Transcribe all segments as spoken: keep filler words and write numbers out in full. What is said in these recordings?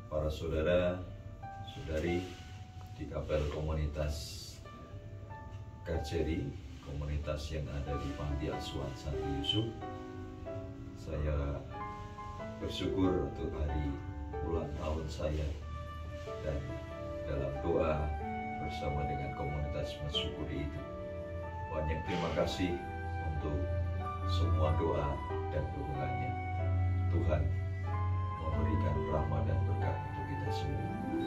para saudara, saudari di kapel komunitas Kajeri, komunitas yang ada di Panti Asuhan Santi Yusuf. Saya bersyukur untuk hari ulang tahun saya, dan dalam doa bersama dengan komunitas mensyukuri itu. Banyak terima kasih untuk semua doa dan dukungannya. Tuhan memberikan rahmat dan berkat untuk kita semua.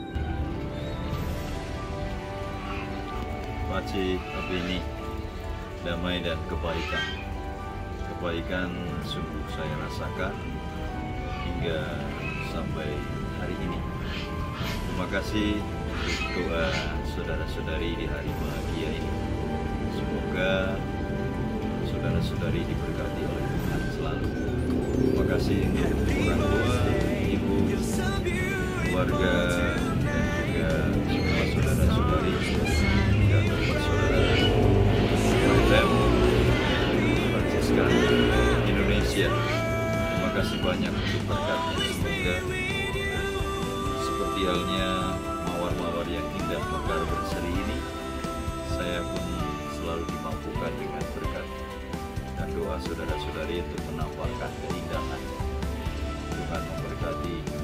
Pace apa ini damai dan kebaikan. Kebaikan sungguh saya rasakan hingga sampai hari ini. Terima kasih untuk doa saudara-saudari di hari bahagia ini. Semoga saudara-saudari diberkati oleh Tuhan selalu. Terima kasih untuk orang tua, ibu, keluarga, dan juga semua saudara-saudari hingga tempat saudara Lem, Franciscan Indonesia. Terima kasih banyak untuk berkatnya. Semoga seperti halnya mawar-mawar yang indah mekar berseri ini, saya pun selalu dimampukan dengan berkat dan doa saudara-saudari untuk menampakkan keindahan. Tuhan memberkati.